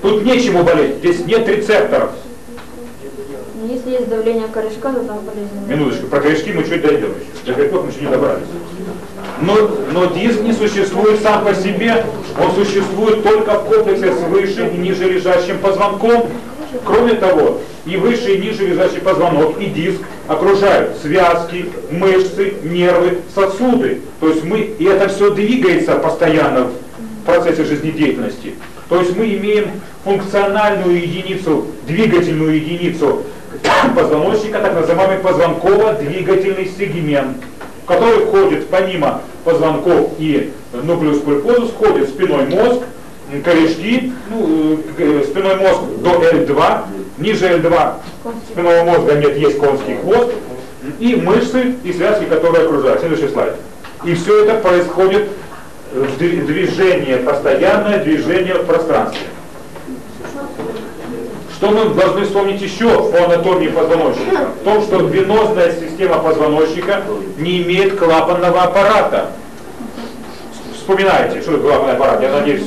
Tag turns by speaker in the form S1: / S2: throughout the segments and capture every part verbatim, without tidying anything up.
S1: Тут нечему болеть, здесь нет рецепторов.
S2: Если есть давление корешка, то там болезнь.
S1: Минуточку, про корешки мы чуть дойдем еще. До корешков мы еще не добрались. Но, но диск не существует сам по себе, он существует только в комплексе с выше и ниже лежащим позвонком. Кроме того, и выше и ниже лежащий позвонок, и диск окружают связки, мышцы, нервы, сосуды. То есть мы, и это все двигается постоянно в процессе жизнедеятельности. То есть мы имеем функциональную единицу, двигательную единицу позвоночника, так называемый позвонково-двигательный сегмент, в который входит помимо позвонков и нуклеус пульпозус, входит спинной мозг, корешки, ну, спинной мозг до эл два, ниже эл два спинного мозга нет, есть конский хвост, и мышцы и связки, которые окружают. Следующий слайд. И все это происходит в движении, постоянное движение в пространстве. Что мы должны вспомнить еще по анатомии позвоночника? В том, что венозная система позвоночника не имеет клапанного аппарата. Вспоминайте, что это клапанный аппарат, я надеюсь.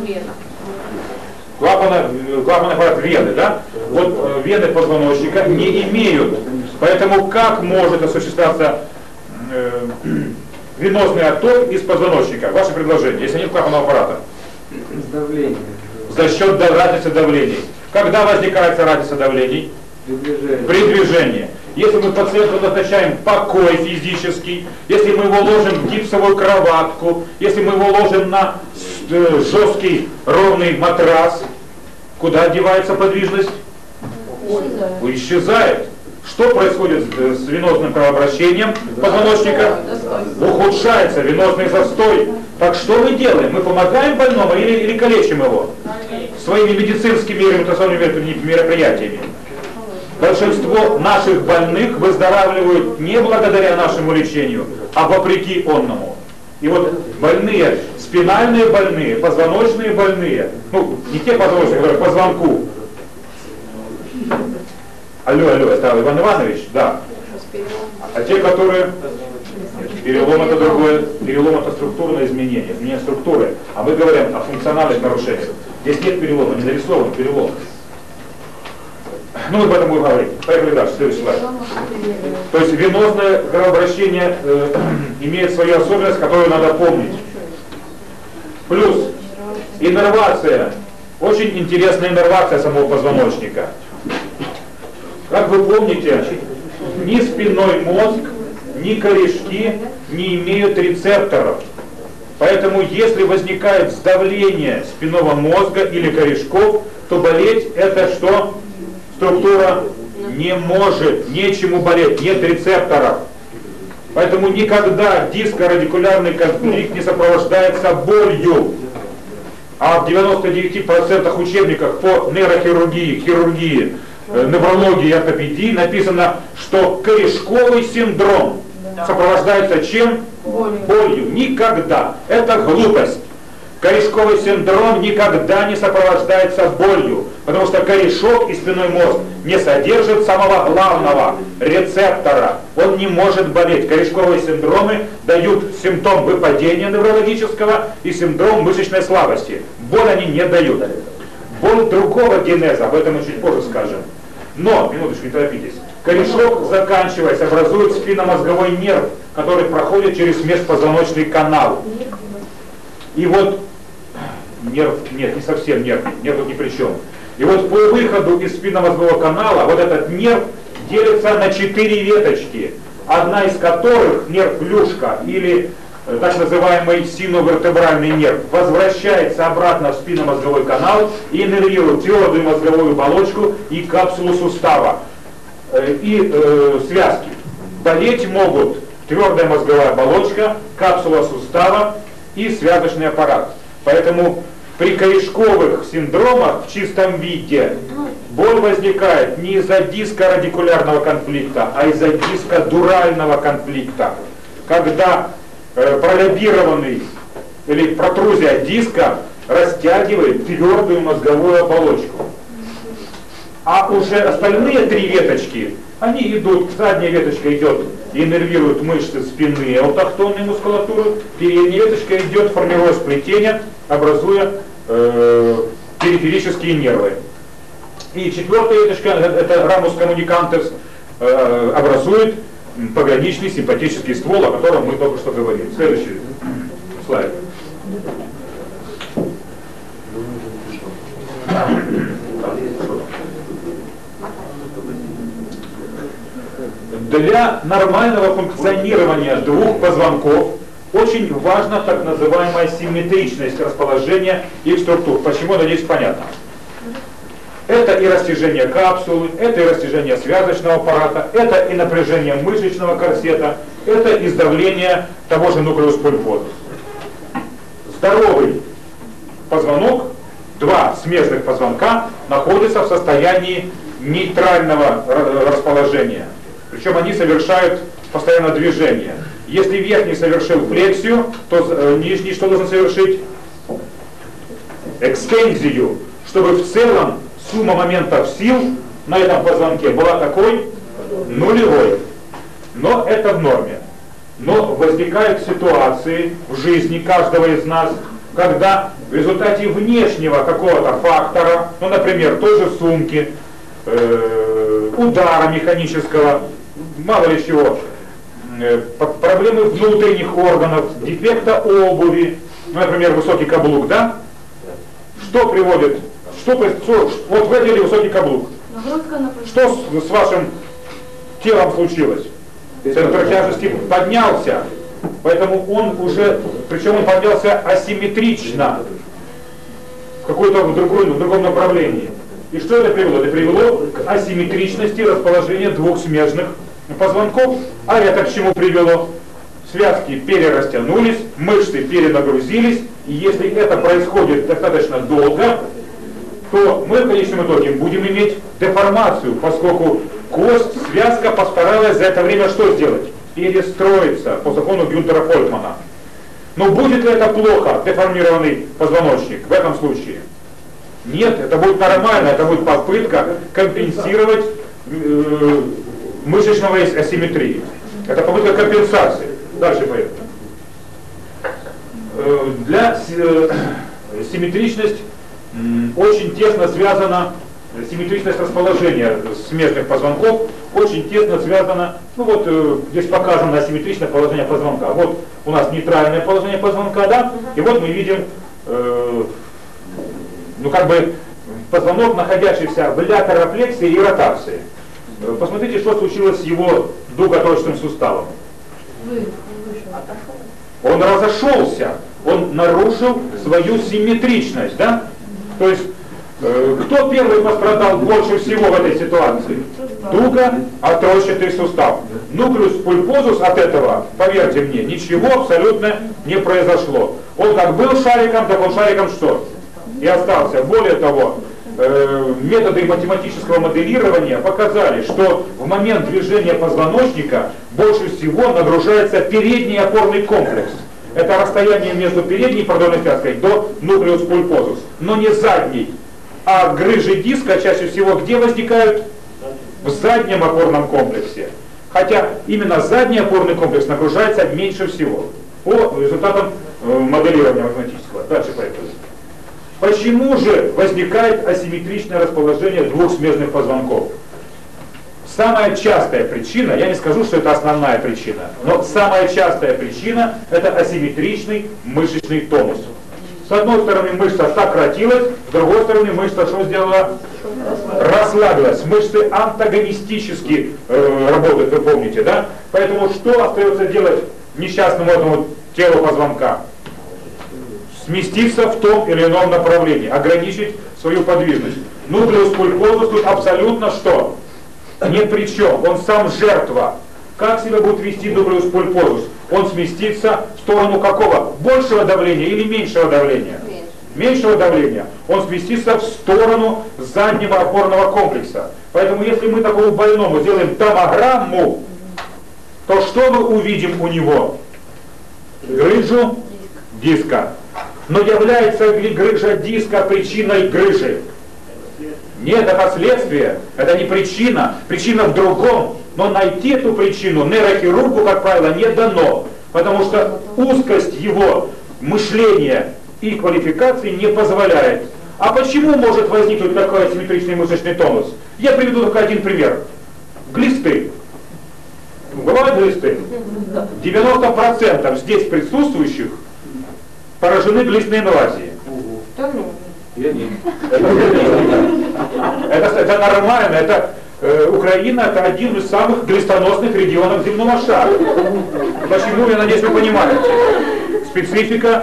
S1: Клапанный, клапанный аппарат вены, да? Вот вены позвоночника не имеют. Поэтому как может осуществляться э, венозный отток из позвоночника? Ваше предложение, если нет клапанного аппарата.
S3: Давление.
S1: За счет разницы давлений. Когда возникает разница давлений?
S3: При движении.
S1: При движении. Если мы пациенту назначаем покой физический, если мы его ложим в гипсовую кроватку, если мы его ложим на жесткий ровный матрас, куда девается подвижность? Исчезает. Исчезает. Что происходит с венозным кровообращением позвоночника? Ухудшается венозный застой. Так что мы делаем? Мы помогаем больному или, или калечим его? Своими медицинскими и реабилитационными мероприятиями. Большинство наших больных выздоравливают не благодаря нашему лечению, а вопреки онному. И вот больные, спинальные больные, позвоночные больные, ну не те позвоночные, которые по звонку. Алло, алло, это Иван Иванович, да. А те, которые... Перелом это другое, перелом это структурное изменение, изменение структуры. А мы говорим о функциональных нарушениях. Здесь нет перелома, не нарисован перелом. Ну, мы об этом будем говорить. Поехали дальше, следующий слайд. То есть венозное кровообращение э, имеет свою особенность, которую надо помнить. Плюс иннервация. Очень интересная иннервация самого позвоночника. Как вы помните, ни спинной мозг, ни корешки не имеют рецепторов. Поэтому если возникает сдавление спинного мозга или корешков, то болеть это что? Структура не может, нечему болеть, нет рецепторов. Поэтому никогда дискорадикулярный конфликт не сопровождается болью. А в девяноста девяти процентах учебниках по нейрохирургии, хирургии, неврологии и ортопедии написано, что корешковый синдром сопровождается чем? Болью. Болью. Никогда. Это глупость. Корешковый синдром никогда не сопровождается болью, потому что корешок и спинной мозг не содержат самого главного рецептора. Он не может болеть. Корешковые синдромы дают симптом выпадения неврологического и синдром мышечной слабости. Боль они не дают. Боль другого генеза, об этом мы чуть позже скажем. Но, минуточку, не торопитесь. Корешок, заканчиваясь, образует спинномозговой нерв, который проходит через межпозвоночный канал. И вот, нерв, нет, не совсем нерв, нерв тут ни при чем. И вот по выходу из спинномозгового канала вот этот нерв делится на четыре веточки, одна из которых, нерв плюшка, или так называемый синовертебральный нерв, возвращается обратно в спинномозговой канал и иннервирует твердую мозговую оболочку и капсулу сустава, э, и э, связки. Болеть могут твердая мозговая оболочка, капсула сустава и связочный аппарат. Поэтому при корешковых синдромах в чистом виде боль возникает не из-за дискорадикулярного конфликта, а из-за дискодурального конфликта. Когда э, пролоббированный или протрузия диска растягивает твердую мозговую оболочку. А уже остальные три веточки, они идут, задняя веточка идет и иннервирует мышцы спины, аутохтонной мускулатуры, передняя веточка идет, формируя сплетение, образуя э, периферические нервы. И четвертая веточка, это рамус коммуникантес, э, образует пограничный симпатический ствол, о котором мы только что говорили. Следующий слайд. Для нормального функционирования двух позвонков очень важна так называемая симметричность расположения их структур. Почему, надеюсь, понятно. Это и растяжение капсулы, это и растяжение связочного аппарата, это и напряжение мышечного корсета, это и сдавление того же нуклеус пульпозус. Здоровый позвонок, два смежных позвонка, находятся в состоянии нейтрального расположения. Причем они совершают постоянно движение. Если верхний совершил флексию, то нижний что должен совершить? Экстензию, чтобы в целом сумма моментов сил на этом позвонке была такой нулевой. Но это в норме. Но возникают ситуации в жизни каждого из нас, когда в результате внешнего какого-то фактора, ну, например, той же сумки, э, удара механического, мало ли чего, э, проблемы внутренних органов, дефекта обуви, ну, например, высокий каблук, да? Что приводит? Что, что, вот вы одели высокий каблук. Что с, с вашим телом случилось? Центр тяжести поднялся, поэтому он уже, причем он поднялся асимметрично, в какое-то в, в другом направлении. И что это привело? Это привело к асимметричности расположения двух смежных позвонков. А это к чему привело? Связки перерастянулись, мышцы перенагрузились, и если это происходит достаточно долго, то мы в конечном итоге будем иметь деформацию, поскольку кость, связка постаралась за это время что сделать? Перестроиться по закону Гюнтера-Фолькмана. Но будет ли это плохо, деформированный позвоночник в этом случае? Нет, это будет нормально, это будет попытка компенсировать э, мышечного асимметрии. Это попытка компенсации. Дальше поехали. Э, для э, симметричность э, очень тесно связана, симметричность расположения смежных позвонков очень тесно связана, ну вот э, здесь показано асимметричное положение позвонка. Вот у нас нейтральное положение позвонка, да, и вот мы видим, э, ну как бы позвонок, находящийся в лятерофлексии и ротации. Э, посмотрите, что случилось с его дуготочным суставом. Он разошелся, он нарушил свою симметричность, да? То есть, э, кто первый пострадал больше всего в этой ситуации? Дугоотросчатый сустав. Нуклеус пульпозус от этого, поверьте мне, ничего абсолютно не произошло. Он как был шариком, так он шариком что? И остался. Более того, э, методы математического моделирования показали, что в момент движения позвоночника больше всего нагружается передний опорный комплекс. Это расстояние между передней продольной связкой до нуклеус пульпозус, но не задней. А грыжи диска чаще всего где возникают? В заднем опорном комплексе. Хотя именно задний опорный комплекс нагружается меньше всего по результатам э, моделирования математического. Дальше поехали. Почему же возникает асимметричное расположение двух смежных позвонков? Самая частая причина, я не скажу, что это основная причина, но самая частая причина – это асимметричный мышечный тонус. С одной стороны мышца сократилась, с другой стороны мышца что сделала? Расслабилась. Мышцы антагонистически э, работают, вы помните, да? Поэтому что остается делать несчастному этому телу позвонка? Сместиться в том или ином направлении, ограничить свою подвижность. Нуклеус пульпозус тут абсолютно что? Ни при чем. Он сам жертва. Как себя будет вести нуклеус пульпозус? Он сместится в сторону какого? Большего давления или меньшего давления? Меньшего давления. Он сместится в сторону заднего опорного комплекса. Поэтому если мы такому больному сделаем томограмму, то что мы увидим у него? Грыжу диска. Но является ли грыжа диска причиной грыжи? Нет, это следствие, это не причина. Причина в другом. Но найти эту причину нейрохирургу, как правило, не дано. Потому что узкость его мышления и квалификации не позволяет. А почему может возникнуть такой асимметричный мышечный тонус? Я приведу только один пример. Глисты. Бывают глисты? девяносто процентов здесь присутствующих поражены глистной инвазией. Я нет. Это, это, это нормально. Это, э, Украина это один из самых глистоносных регионов земного шара. Почему, я надеюсь, вы понимаете. Специфика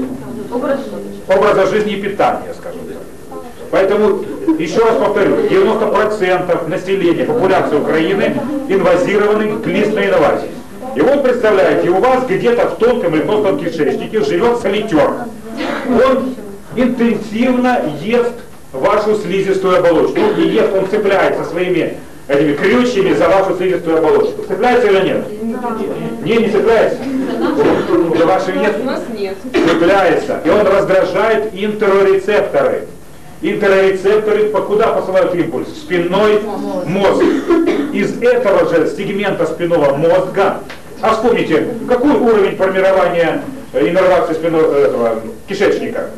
S1: образа жизни и питания, скажем так. Поэтому, еще раз повторю, девяносто процентов населения, популяции Украины инвазированы глистной инвазией. И вот представляете, у вас где-то в тонком или толстом кишечнике живет солитер. Он интенсивно ест вашу слизистую оболочку. Он не ест, он цепляется своими этими крючьями за вашу слизистую оболочку. Цепляется или нет? Не, не цепляется. Для вашей нет? У нас нет. Цепляется. И он раздражает интерорецепторы. Интерорецепторы куда посылают импульс? В спинной мозг. Из этого же сегмента спинного мозга, а вспомните, какой уровень формирования иннервации спинного этого, кишечника?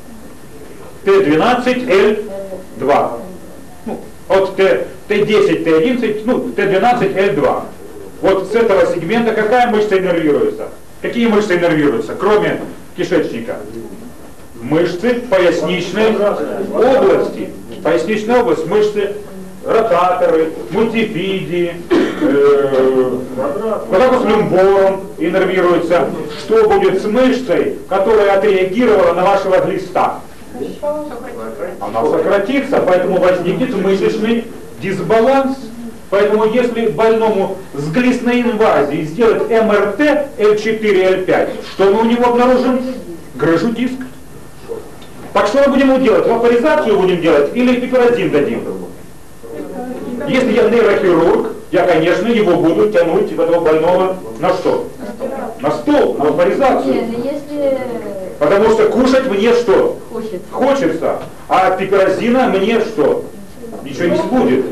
S1: Т двенадцать Л два. Ну, от Т десять Т одиннадцать, ну, Т двенадцать Л два. Вот с этого сегмента какая мышца иннервируется? Какие мышцы иннервируются, кроме кишечника? Мышцы поясничной области. Поясничная область, мышцы, ротаторы, мультифидии, э, с люмбором иннервируется. Что будет с мышцей, которая отреагировала на вашего глиста? Она сократится, поэтому возникнет мышечный дисбаланс. Поэтому если больному с глистной инвазией сделать эм эр тэ Л четыре Л пять, что мы у него обнаружим? Грыжу диск. Так что мы будем ему делать? Вапоризацию будем делать или пиперозин дадим? Если я нейрохирург, я, конечно, его буду тянуть этого больного на что? На стол, на вапоризацию.
S2: Нет, если...
S1: Потому что кушать мне что?
S2: Хочется.
S1: Хочется. А от пиперозина мне что? Ничего не будет.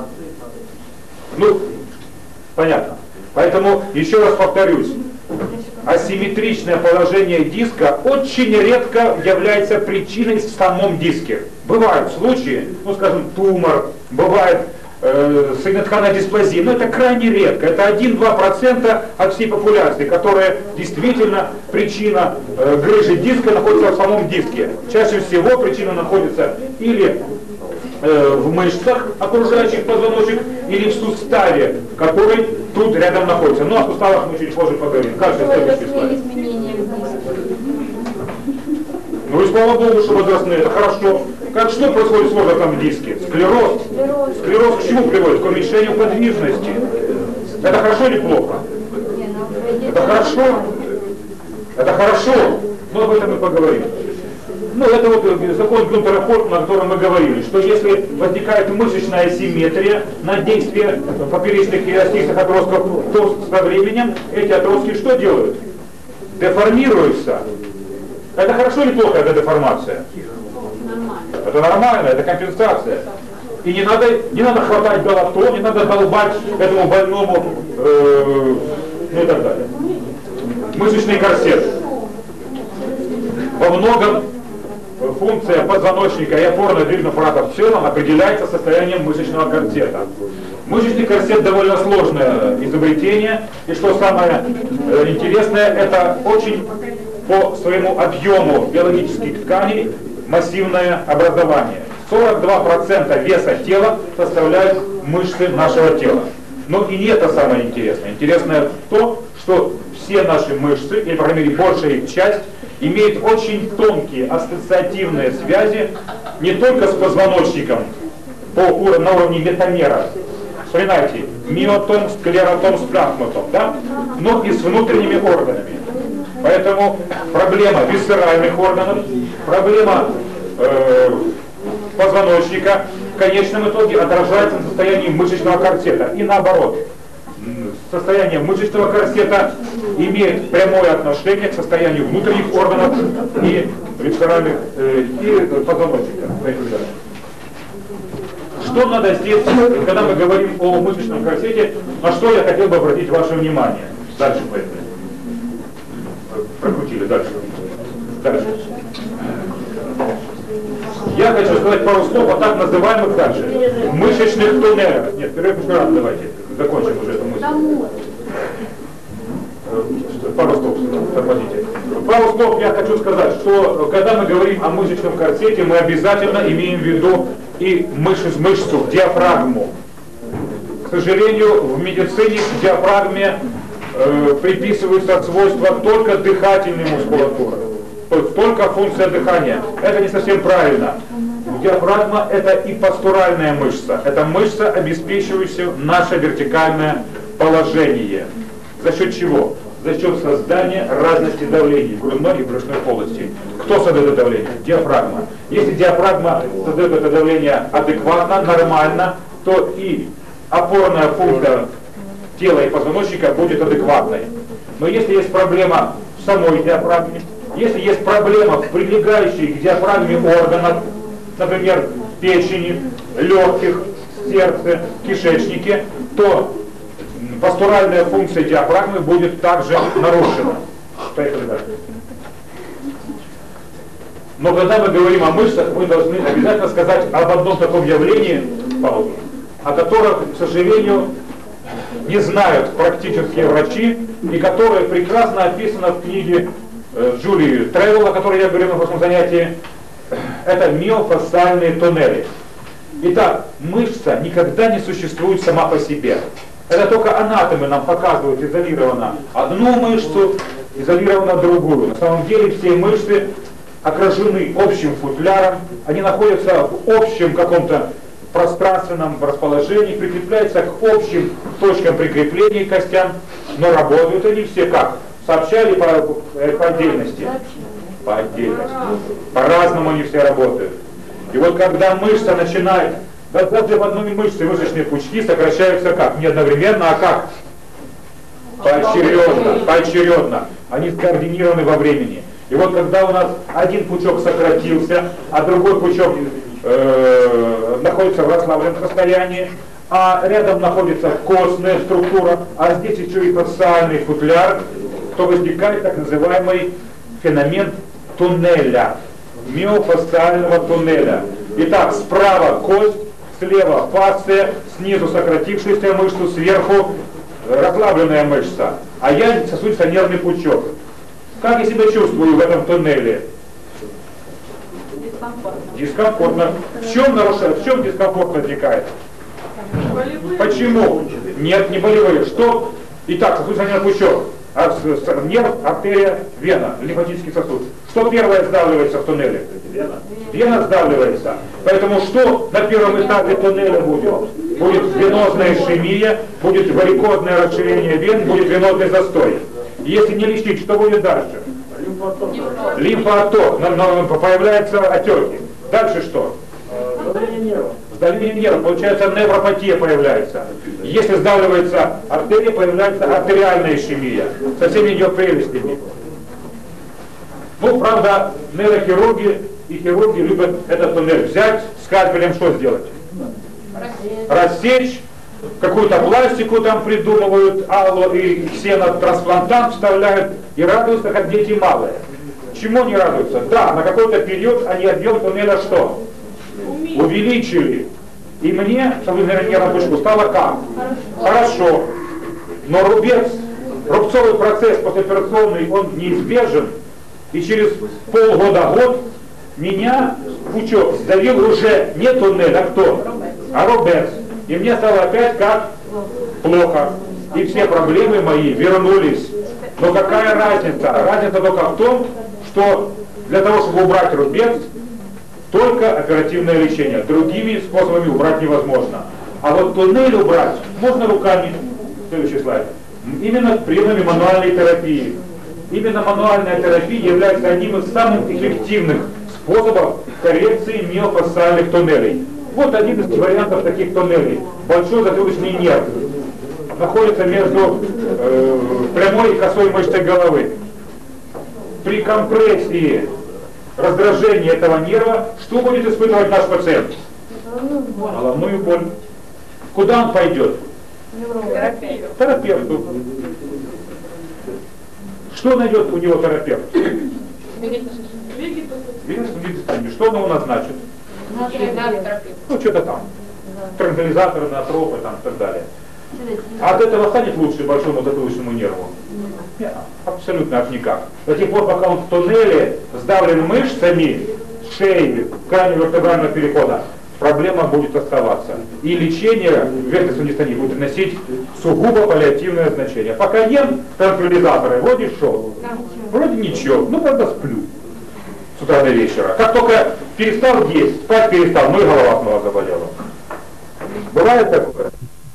S1: Ну, понятно. Поэтому еще раз повторюсь. Асимметричное положение диска очень редко является причиной в самом диске. Бывают случаи, ну скажем, тумор, бывает э, синетхальная дисплазия, но это крайне редко. Это один-два процента от всей популяции, которая действительно причина э, грыжи диска находится в самом диске. Чаще всего причина находится или э, в мышцах, окружающих позвоночник, или в суставе, который тут рядом находится. Ну, о суставах мы чуть позже поговорим. Каждый следующий слайд. Ну и слава Богу, что возрастные, это хорошо. Как что происходит с возрастом в диске? Склероз. Склероз к чему приводит? К уменьшению подвижности. Это хорошо или плохо? Это хорошо. Это хорошо. Но об этом мы поговорим. Ну, это вот закон Гюнтера Фолькмана, о котором мы говорили, что если возникает мышечная асимметрия на действие поперечных и остистых отростков, то со временем эти отростки что делают? Деформируются. Это хорошо или плохо, эта деформация? Нормально. Это нормально, это компенсация. И не надо, не надо хватать долото, не надо долбать этому больному, э, ну и так далее. Мышечный корсет. Во многом функция позвоночника и опорно-двигательного аппарата в целом определяется состоянием мышечного корсета. Мышечный корсет довольно сложное изобретение, и что самое э, интересное, это очень по своему объему биологических тканей массивное образование. сорок два процента веса тела составляют мышцы нашего тела. Но и не это самое интересное. Интересное то, что все наши мышцы, или, по крайней мере, большая их часть, имеет очень тонкие ассоциативные связи не только с позвоночником по уровню, на уровне метамера, вспоминайте, миотом, склеротом, сплазмотом, да? Но и с внутренними органами. Поэтому проблема висцеральных органов, проблема э, позвоночника в конечном итоге отражается на состоянии мышечного корсета. И наоборот, состояние мышечного корсета имеет прямое отношение к состоянию внутренних органов и висцеральных э, и позвоночника. Что надо здесь, когда мы говорим о мышечном корсете, на что я хотел бы обратить ваше внимание? Дальше поехали. Прокрутили, дальше. Дальше. Я хочу сказать пару слов о так называемых дальше мышечных туннелях. Нет, перерыв еще раз давайте, закончим уже эту мысль. Пару слов, тормозите. Пару слов я хочу сказать, что когда мы говорим о мышечном корсете, мы обязательно имеем в виду и мышц, мышцу, диафрагму. К сожалению, в медицине к диафрагме э, приписываются свойства только дыхательной мускулатуры. То есть только функция дыхания. Это не совсем правильно. Диафрагма — это и постуральная мышца. Это мышца, обеспечивающая наше вертикальное положение. За счет чего? За счет создания разности давлений в грудной и брюшной полости. Кто создает это давление? Диафрагма. Если диафрагма создает это давление адекватно, нормально, то и опорная функция тела и позвоночника будет адекватной. Но если есть проблема в самой диафрагме, если есть проблема в прилегающих к диафрагме органах, например, печени, легких, сердце, кишечнике, то постуральная функция диафрагмы будет также нарушена. Поехали дальше. Но когда мы говорим о мышцах, мы должны обязательно сказать об одном таком явлении, паузу, о котором, к сожалению, не знают практические врачи, и которое прекрасно описано в книге э, Джулии Тревелл, о которой я говорил на прошлом занятии. Это миофасциальные туннели. Итак, мышца никогда не существует сама по себе. Это только анатомы нам показывают изолированно одну мышцу, изолированно другую. На самом деле все мышцы окружены общим футляром, они находятся в общем каком-то пространственном расположении, прикрепляются к общим точкам прикрепления к костям, но работают они все как? Сообща или по, по отдельности? По отдельности. По-разному они все работают. И вот когда мышца начинает, да, даже в одной мышце мышечные пучки сокращаются как? Не одновременно, а как? Поочередно, поочередно. Они скоординированы во времени. И вот когда у нас один пучок сократился, а другой пучок э, находится в расслабленном состоянии, а рядом находится костная структура, а здесь еще и фасциальный футляр, то возникает так называемый феномен туннеля, миофасциального туннеля. Итак, справа кость, слева фасция, снизу сократившаяся мышца, сверху расслабленная мышца, а я сосудисто нервный пучок. Как я себя чувствую в этом туннеле?
S2: Дискомфортно.
S1: Дискомфортно. В чем нарушает, в чем дискомфорт возникает?
S2: Болевые.
S1: Почему? Нет, не болевые. Что? Итак, сосудистый нервный пучок. Нерв, артерия, вена, лимфатический сосуд. Что первое сдавливается в туннеле? Вена. Вена сдавливается. Поэтому что на первом этапе туннеля будет? Будет венозная ишемия, будет варикозное расширение вен, будет венозный застой. Если не лечить, что будет дальше? Лимфоотток. Лимфоотток. Появляются отеки. Дальше что? Сдавление нерва. Сдавление нерва. Получается, невропатия появляется. Если сдавливается артерия, появляется артериальная ишемия. Со всеми ее прелестями. Ну, правда, нейрохирурги и хирурги любят этот туннель взять, скальпелем что сделать? Рассечь. Какую-то пластику там придумывают, алло и ксенотрансплантант вставляют и радуются, как дети малые. Чему не радуются? Да, на какой-то период они объем туннеля что? Увеличили. И мне, наверное, нервную пучку, стало как? Хорошо. Но рубец, рубцовый процесс послеоперационный, он неизбежен. И через полгода-год меня пучок сдавил уже не туннель, а кто? А рубец. И мне стало опять как плохо. И все проблемы мои вернулись. Но какая разница? Разница только в том, что для того, чтобы убрать рубец, только оперативное лечение. Другими способами убрать невозможно. А вот туннель убрать можно руками. Следующий слайд. Именно приемами мануальной терапии. Именно мануальная терапия является одним из самых эффективных способов коррекции миофасциальных туннелей. Вот один из вариантов таких туннелей. Большой затылочный нерв находится между э, прямой и косой мышцей головы. При компрессии раздражения этого нерва, что будет испытывать наш пациент? Головную боль. Куда он пойдет? К терапевту. Что найдет у него терапевт? Что он его назначит? Ну, что-то там. Транквилизаторы, натропы там, и так далее. А от этого станет лучше большому затылочному нерву? Нет, абсолютно от никак. До тех пор, пока он в туннеле сдавлен мышцами шеи, крайнего вертебрального перехода, проблема будет оставаться. И лечение вертесунистонии будет носить сугубо паллиативное значение. Пока ем транквилизаторы, вроде шел, вроде ничего, ну правда сплю с утра до вечера. Как только перестал есть, спать перестал, ну и голова снова заболела. Бывает такое?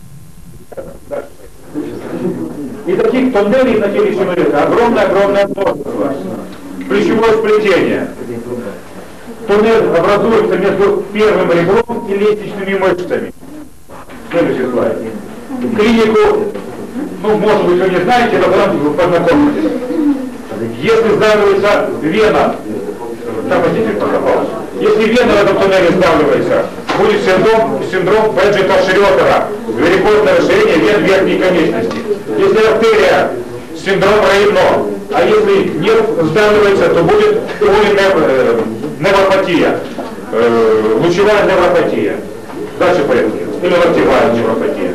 S1: И таких тоннелей на теле человека огромное-огромное множество. Плечевое сплетение. Туннель образуется между первым ребром и лестничными мышцами. Следующий слайд. Клинику, ну, может быть, вы не знаете, но потом познакомитесь. Если сдавливается вена, там водитель покопался. Если вена в этом туннеле сдавливается, будет синдром, синдром Беджета-Шрёдера, варикозное расширение вен верхней конечности. Если артерия, синдром Рейно, а если нерв сдавливается, то будет невропатия, э, лучевая невропатия. Дальше поехали. Или локтевая невропатия.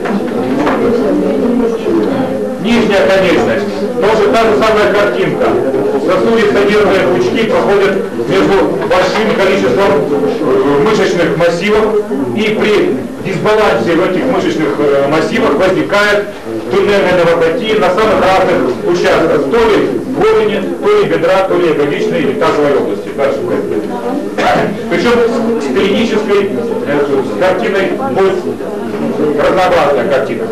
S1: Нижняя конечность. Тоже та же самая картинка. Сосудисто-нервные пучки проходят между большим количеством мышечных массивов, и при дисбалансе в этих мышечных массивах возникает туннельная невропатия на самых разных участках. То ли голени, то ли бедра, то ли ягодичной или тазовой области. Дальше. Причем с клинической с картиной будет разнообразная картина.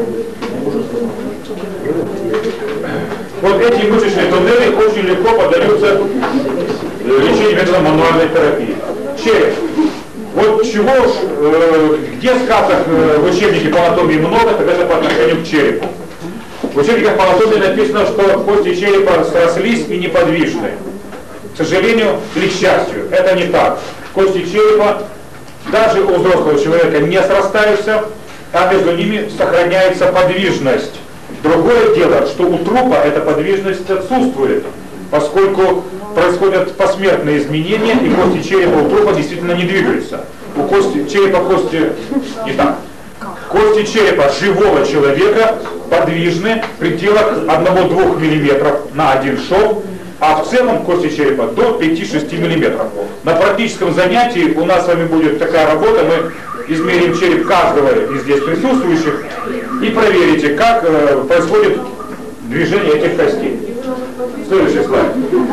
S1: Вот эти мышечные туннели очень легко поддаются лечению методом мануальной терапии. Череп. Вот чего ж, э, где сказок э, в учебнике по анатомии много, так это по отношению к черепу. В учебниках по анатомии написано, что кости черепа срослись и неподвижны. К сожалению или к счастью, это не так. Кости черепа даже у взрослого человека не срастаются, а между ними сохраняется подвижность. Другое дело, что у трупа эта подвижность отсутствует, поскольку происходят посмертные изменения, и кости черепа у трупа действительно не двигаются. У кости черепа кости не так. Кости черепа живого человека подвижны в пределах одного-двух миллиметров на один шов, а в целом кости черепа до пяти-шести миллиметров. На практическом занятии у нас с вами будет такая работа, мы измерим череп каждого из здесь присутствующих и проверите, как э, происходит движение этих костей. Следующий слайд.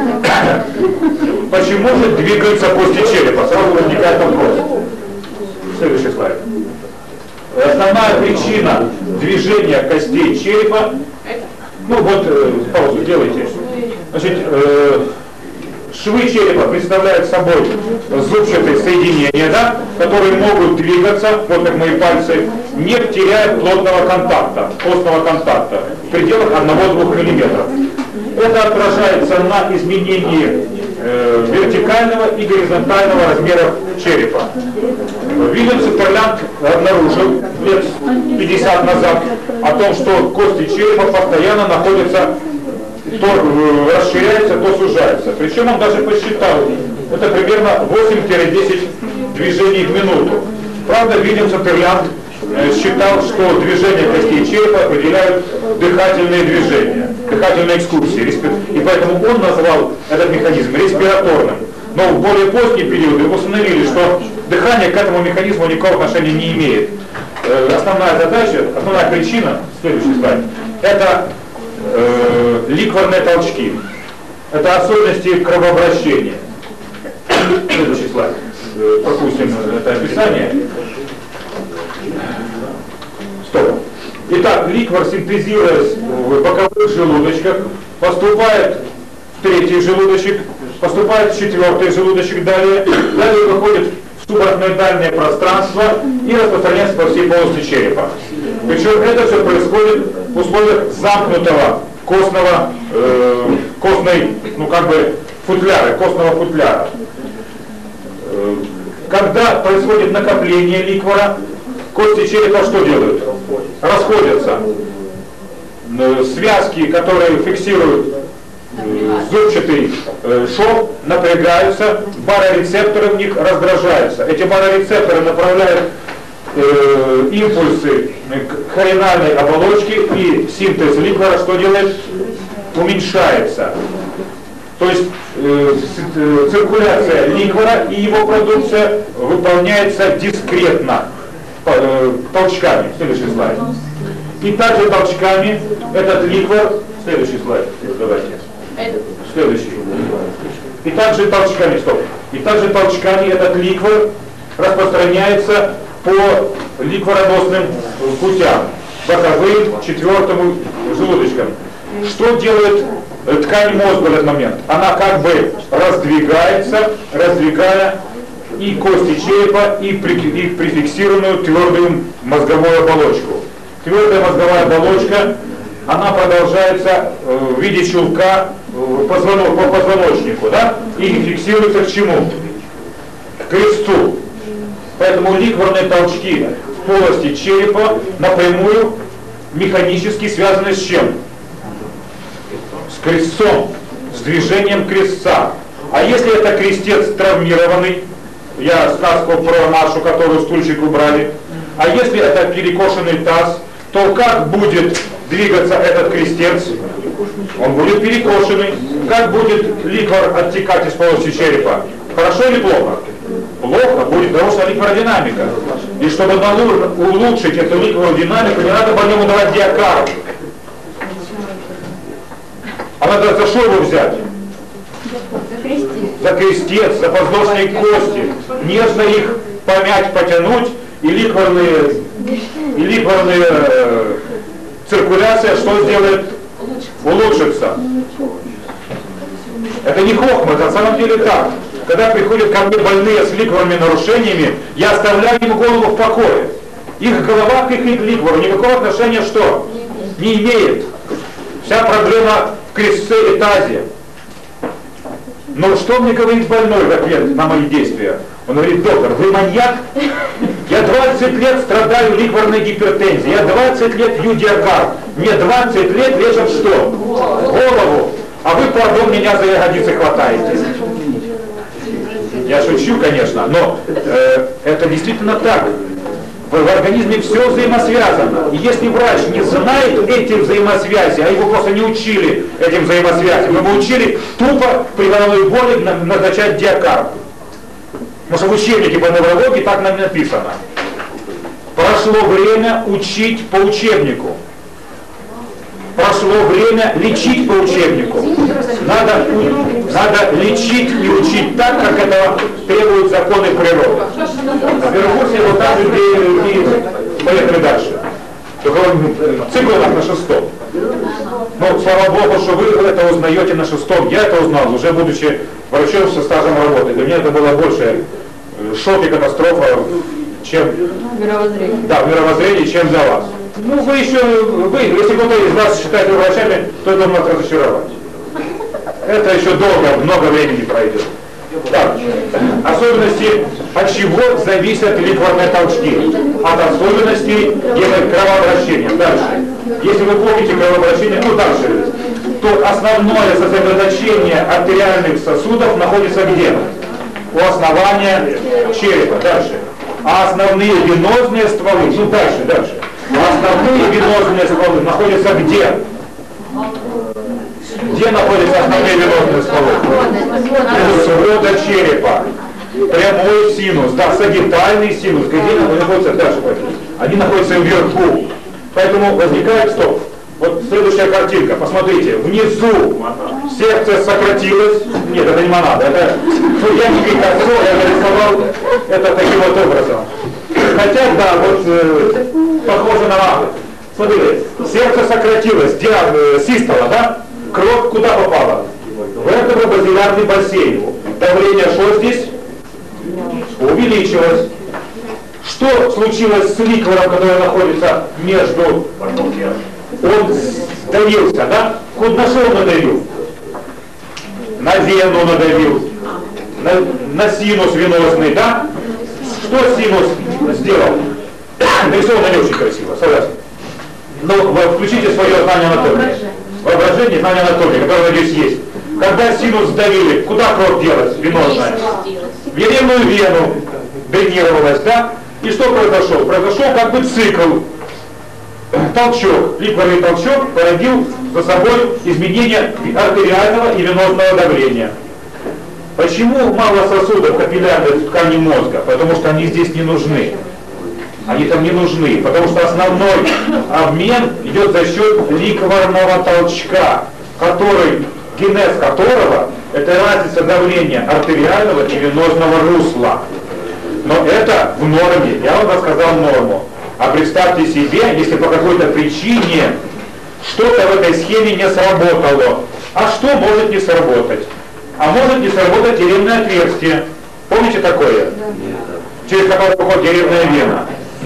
S1: Почему же двигаются кости черепа? Сразу возникает вопрос. Следующий слайд. Основная причина движения костей черепа, ну вот, э, паузу делайте. Значит, э, швы черепа представляют собой зубчатые соединения, да, которые могут двигаться, вот как мои пальцы, не теряя плотного контакта, костного контакта, в пределах одного-двух миллиметров. Это отражается на изменении э, вертикального и горизонтального размеров черепа. Вильям Саттерлянд обнаружил лет пятьдесят назад о том, что кости черепа постоянно находятся, то расширяются, то сужаются. Причем он даже посчитал, это примерно восемь-десять движений в минуту. Правда, Вильям Саттерлянд считал, что движения костей черепа определяют дыхательные движения, дыхательные экскурсии. И поэтому он назвал этот механизм респираторным. Но в более поздние периоды установили, что дыхание к этому механизму никакого отношения не имеет. Основная задача, основная причина, следующий слайд, это э, ликворные толчки. Это особенности кровообращения. Следующий слайд. Пропустим это описание. Стоп. Итак, ликвор, синтезируясь в боковых желудочках, поступает в третий желудочек, поступает в четвертый желудочек далее, далее выходит в субарахноидальное пространство и распространяется по всей полости черепа. Причем это все происходит в условиях замкнутого костного, э, костной, ну как бы футляра, костного футляра. Э, когда происходит накопление ликвора, кости черепа что делают? Расходятся. Связки, которые фиксируют зубчатый э, шов, напрягаются, барорецепторы в них раздражаются. Эти барорецепторы направляют э, импульсы к хоринальной оболочке, и синтез ликвора что делает? Уменьшается. То есть э, циркуляция ликвора и его продукция выполняется дискретно, э, толчками. Следующий слайд. И также толчками этот ликвор, следующий слайд, давайте. Следующий. И также толчками, стоп. И также толчками этот ликвор распространяется по ликвороносным путям, боковым, четвертому желудочкам. Что делает ткань мозга в этот момент? Она как бы раздвигается, раздвигая и кости черепа, и, при, и прификсированную твердую мозговую оболочку. Твердая мозговая оболочка, она продолжается э, в виде чулка э, позвоно, по позвоночнику, да? И фиксируется к чему? К крестцу. Поэтому ликворные толчки в полости черепа напрямую механически связаны с чем? С крестцом, с движением крестца. А если это крестец травмированный, я сказку про нашу, которую стульчик убрали, а если это перекошенный таз, то как будет двигаться этот крестец? Он будет перекошенный. Как будет ликвор оттекать из полости черепа? Хорошо или плохо? Плохо будет, потому что ликвородинамика. И чтобы улучшить эту ликвородинамику, не надо по нему давать диакарм. А надо за что его взять?
S2: За крестец.
S1: За крестец, за позвоночные кости. Нежно их помять, потянуть, и ликворные, и ликворные э, циркуляция что сделает? Улучшится. Это не хохма, это на самом деле так. Когда приходят ко мне больные с ликворными нарушениями, я оставляю им голову в покое. Их голова к их ликвору никакого отношения что? Не имеет. Вся проблема в крестце и тазе. Но что мне говорит больной в ответ на мои действия? Он говорит: доктор, вы маньяк? Я двадцать лет страдаю ликворной гипертензией, я двадцать лет пью диакарм. Мне двадцать лет лечат что? Голову. А вы, пардон, меня за ягодицы хватаете. Я шучу, конечно, но э, это действительно так. В, в организме все взаимосвязано. И если врач не знает эти взаимосвязи, а его просто не учили этим взаимосвязям, его учили тупо при головной боли назначать диакарм. Потому что в учебнике по неврологии так нам написано. Прошло время учить по учебнику. Прошло время лечить по учебнику. Надо, надо лечить и учить так, как этого требуют законы природы. В первом курсе вот так же и поехали дальше. Только цикл у нас на шестом. Ну, слава Богу, что вы это узнаете на шестом. Я это узнал, уже будучи врачом со стажем работы. Для меня это было больше шок и катастрофа, чем
S2: Мировоззрение.
S1: Да, в мировоззрении, чем для вас. Ну, вы еще, вы, если кто-то из вас считает врачами, то это может разочаровать. Это еще долго, много времени пройдет. Так, особенности, от чего зависят ликворные толчки? От особенностей кровообращения. Дальше. Если вы помните кровообращение, ну дальше, то основное сосредоточение артериальных сосудов находится где? У основания черепа. Дальше. А основные венозные стволы, ну дальше, дальше. А основные венозные стволы находятся где? Где находятся основные венозные стволы? Это свода черепа. Прямой синус, да, сагитальный синус. Где они находятся? Дальше. Они находятся вверху. Поэтому возникает, стоп. Вот следующая картинка, посмотрите, внизу секция сократилась. Нет, это не монада, это ну, я не Пикассо, я нарисовал это таким вот образом. Хотя, да, вот э, похоже на маму. Смотрите, сердце сократилось, диаг, э, систола, да? Кровь куда попала? В вертебробазилярный бассейн. Давление что здесь? Увеличилось. Что случилось с ликвором, который находится между... Он давился, да? Куда на что надавил? На вену надавил, на, на синус венозный, да? Что синус сделал? Нарисовано не очень красиво, согласен. Но вы включите свое знание анатомии. Воображение, знание анатомии, которое, надеюсь, есть. Когда синус сдавили, куда кровь делась, венозная? В еремную вену дренировалась, да? И что произошло? Произошел как бы цикл. Толчок, ликварный толчок породил за собой изменение артериального и венозного давления. Почему мало сосудов капиллярной ткани мозга? Потому что они здесь не нужны. Они там не нужны, потому что основной обмен идет за счет ликварного толчка, который, генез которого это разница давления артериального и венозного русла. Но это в норме, я вам рассказал норму. А представьте себе, если по какой-то причине что-то в этой схеме не сработало. А что может не сработать? А может не сработать еремное отверстие. Помните такое? Через которое проходит еремная вена.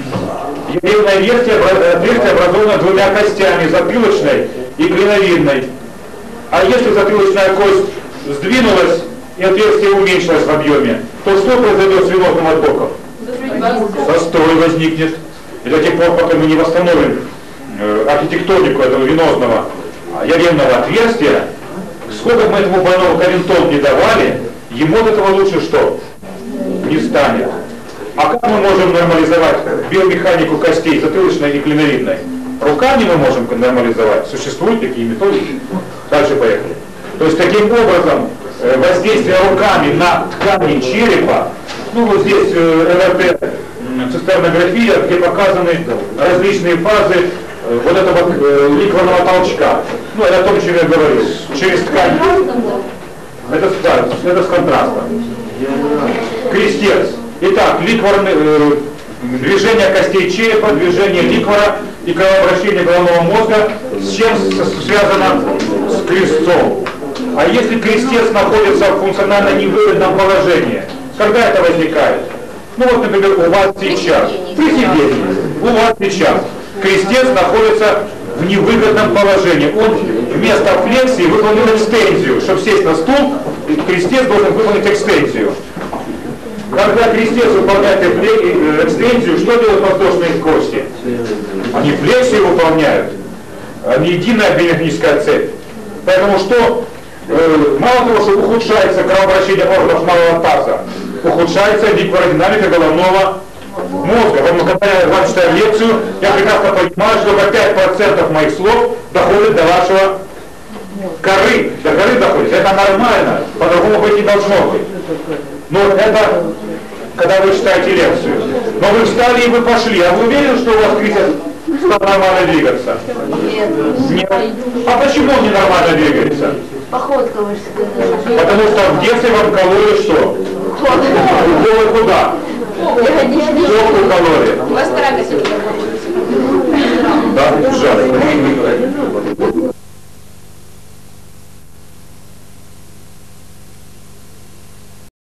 S1: Еремное отверстие, отверстие образовано двумя костями, затылочной и клиновидной. А если затылочная кость сдвинулась и отверстие уменьшилось в объеме, то что произойдет с венозным отбоком? Застой возникнет. И до тех пор, пока мы не восстановим э, архитектонику этого венозного еремного отверстия, сколько бы мы этому больному кавентон не давали, ему от этого лучше что? Не станет. А как мы можем нормализовать биомеханику костей затылочной и клиновидной? Руками мы можем нормализовать. Существуют такие методики. Дальше поехали. То есть таким образом э, воздействие руками на ткани черепа, ну вот здесь э, эр эр тэ, цистернография, где показаны различные фазы э, вот этого э, ликварного толчка. Ну, это о том, чем я говорил. Через ткань. Это, да, это с контрастом. Крестец. Итак, ликварный, э, движение костей черепа, движение ликвара и кровообращение головного мозга с чем связано? С крестцом. А если крестец находится в функционально невыгодном положении, когда это возникает? Ну вот, например, у вас сейчас, при сидении, у вас сейчас крестец находится в невыгодном положении. Он вместо флексии выполнил экстензию. Чтобы сесть на стул, крестец должен выполнить экстензию. Когда крестец выполняет экстензию, что делают воздушные кости? Они флексию выполняют. Они единая биомеханическая цепь. Поэтому что? Э, мало того, что ухудшается кровообращение органов малого таза, ухудшается ликвародинамика головного мозга. Поэтому, когда я вам читаю лекцию, я прекрасно понимаю, что только пять процентов моих слов доходит до вашего коры. До коры доходит. Это нормально, по-другому быть не должно быть. Но это, когда вы читаете лекцию. Но вы встали и вы пошли. А вы уверены, что у вас кризис стал нормально двигаться?
S2: Нет.
S1: Нет. А почему он ненормально двигается?
S2: Походка вы сказали.
S1: Потому что в детстве вам кололи что? Уколы куда? Что укололи?
S2: У вас таракосы.